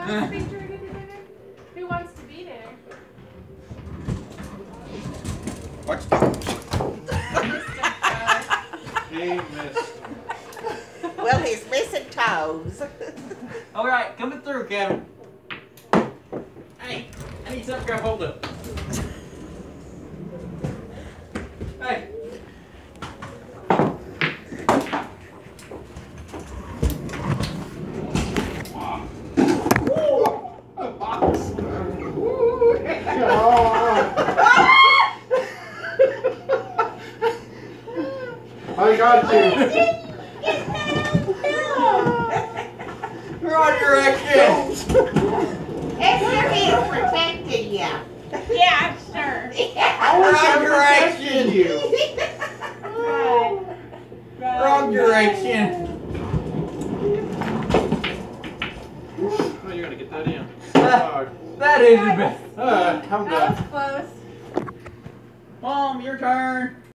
wants to be turned into dinner? Who wants to be there? Watch the... He missed. Well, he's missing toes. All right, coming through, Kevin. Hey, I need something to grab hold of. Hey. I got you. Wrong direction. Esther, he is protecting you. Yeah, sure. Wrong direction. You. Wrong direction. Oh, you're gonna get that in. That is the best. I'm That done. was close. Mom, your turn.